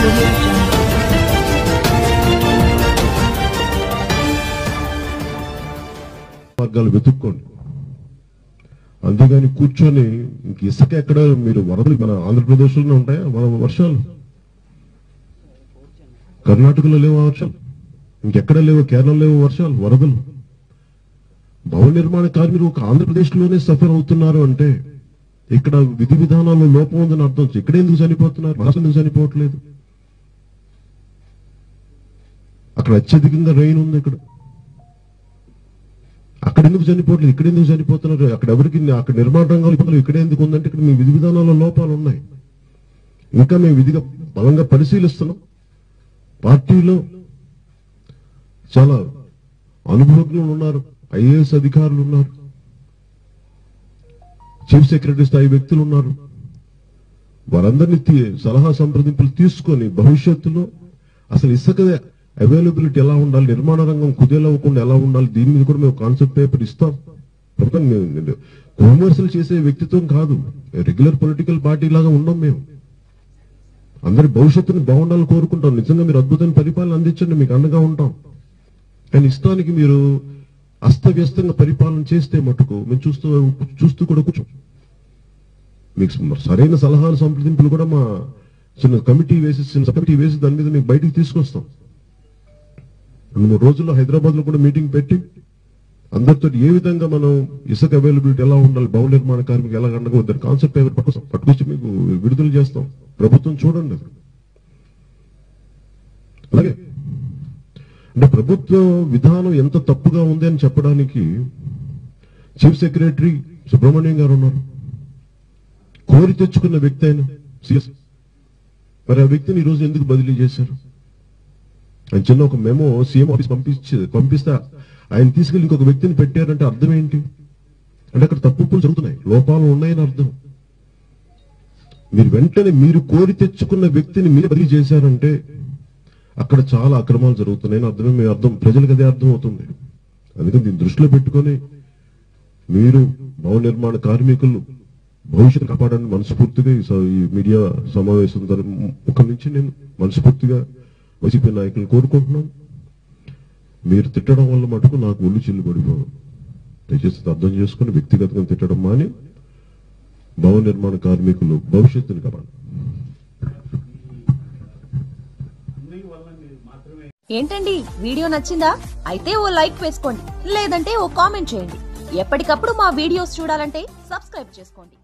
మార్గాలు వెతుక్కోండి, అంతేగాని కూర్చొని ఇంక ఇసుక ఎక్కడ మీరు వరదలు మన ఆంధ్రప్రదేశ్లోనే ఉంటాయా వర్షాలు? కర్ణాటకలో లేవు వర్షాలు, ఇంకెక్కడ లేవు, కేరళ లేవు వర్షాలు, వరదలు. భవన నిర్మాణ కార్మికులు ఒక ఆంధ్రప్రదేశ్లోనే సఫర్ అవుతున్నారు అంటే ఇక్కడ విధి విధానాల్లో లోపం ఉందని అర్థం. ఇక్కడ ఎందుకు చనిపోతున్నారు? రాష్ట్రం ఎందుకు చనిపోవట్లేదు? అక్కడ అత్యధికంగా రైన్ ఉంది, అక్కడ ఎందుకు చనిపోవట్లేదు? ఇక్కడ ఎందుకు చనిపోతున్నారు? అక్కడ ఎవరికి అక్కడ నిర్మాణ రంగాలు ఇక్కడ ఎందుకు ఉందంటే ఇక్కడ మీ విధి విధానాల్లో లోపాలు ఉన్నాయి. ఇంకా మేము విధిగా బలంగా పరిశీలిస్తున్నాం. పార్టీలో చాలా అనుభవజ్ఞులు ఉన్నారు, ఐఏఎస్ అధికారులు ఉన్నారు, చీఫ్ సెక్రటరీ స్థాయి వ్యక్తులు ఉన్నారు. వారందరినీ సలహా సంప్రదింపులు తీసుకొని భవిష్యత్తులో అసలు ఇసుక అవైలబిలిటీ ఎలా ఉండాలి, నిర్మాణ రంగం కుదేలవ్వకుండా ఎలా ఉండాలి, దీని మీద కూడా మేము కాన్సెప్ట్ పేపర్ ఇస్తాం. కామర్షియల్ చేసే వ్యక్తిత్వం కాదు, రెగ్యులర్ పొలిటికల్ పార్టీ లాగా ఉండం. మేము అందరి భవిష్యత్తుని బాగుండాలని కోరుకుంటాం. నిజంగా మీరు అద్భుతమైన పరిపాలన అందించండి, మీకు అండగా ఉంటాం. కానీ ఇష్టానికి మీరు అస్తవ్యస్తంగా పరిపాలన చేస్తే మటుకు మేము చూస్తూ కూడా కూర్చోం. మీకు సరైన సలహాలు సంప్రదింపులు కూడా మా చిన్న కమిటీ వేసి దాని మీద మీకు బయటికి తీసుకొస్తాం. 2-3 రోజుల్లో హైదరాబాద్ లో కూడా మీటింగ్ పెట్టి అందరితో ఏ విధంగా మనం ఇసుక అవైలబిలిటీ ఎలా ఉండాలి, భవన నిర్మాణ కార్మికులు ఎలా అండగా దాని కాన్సెప్ట్ పేపర్ పట్టుకొచ్చి మీకు విడుదల చేస్తాం. ప్రభుత్వం చూడండి. అలాగే అంటే ప్రభుత్వ విధానం ఎంత తప్పుగా ఉంది అని చెప్పడానికి చీఫ్ సెక్రటరీ సుబ్రహ్మణ్యం గారు ఉన్నారు, కోరి తెచ్చుకున్న వ్యక్తి అయిన సిఎస్. మరి ఆ వ్యక్తిని ఈ రోజు ఎందుకు బదిలీ చేశారు? ఆయన చిన్న ఒక మెమో సీఎం ఆఫీస్ పంపిస్తే ఆయన తీసుకెళ్లి ఇంకొక వ్యక్తిని పెట్టారంటే అర్థం ఏంటి? అంటే అక్కడ తప్పులు జరుగుతున్నాయి, లోపాలు ఉన్నాయని అర్థం. మీరు వెంటనే మీరు కోరి తెచ్చుకున్న వ్యక్తిని మీరు బదిలీ చేశారంటే అక్కడ చాలా అక్రమాలు జరుగుతున్నాయని అర్థమే. మీ అర్థం ప్రజలకు అదే అర్థం అవుతుంది. అందుకని దీన్ని దృష్టిలో పెట్టుకొని మీరు భవన నిర్మాణ కార్మికులు భవిష్యత్తు కాపాడని మనస్ఫూర్తిగా ఈ మీడియా సమావేశం ముఖం నుంచి నేను మనస్ఫూర్తిగా వైసీపీ నాయకులు కోరుకుంటున్నాను. మీరు తిట్టడం వల్ల మటుకు నాకు ఒళ్ళు చిల్లు పడిపోదు. దయచేసి అర్థం చేసుకుని వ్యక్తిగతంగా తిట్టడం మాని భవన నిర్మాణ కార్మికులు భవిష్యత్తుని కాపాడు. ఏంటండి, వీడియో నచ్చిందా? అయితే ఓ లైక్ వేసుకోండి, లేదంటే ఓ కామెంట్ చేయండి. ఎప్పటికప్పుడు మా వీడియోస్ చూడాలంటే సబ్స్క్రైబ్ చేసుకోండి.